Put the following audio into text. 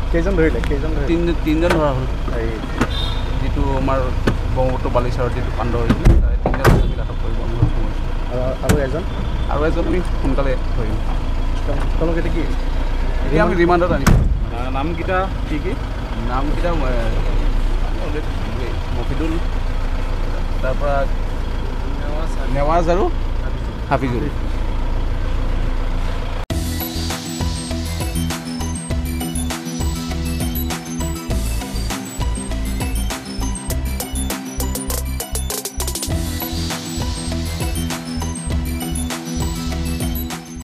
কেইজন ধৰিলে তিনিজন ধৰা হ'ল যিটো আমাৰ ব্ৰহ্মপুত্ৰ বালিচাৰত যিটো কাণ্ড হৈছিলে তাৰে তিনিজন আমি আটক কৰিব অনুৰোধ কৰিছোঁ আৰু এজন আমি সোনকালে ধৰিম তেওঁলোকে এতিয়া কি এতিয়া আমি ৰিমাণ্ডত আনিছোঁ নামকেইটা কি নামকেইটা মফিদুল তাৰপৰা নেৱাজ আৰু হাফিজুল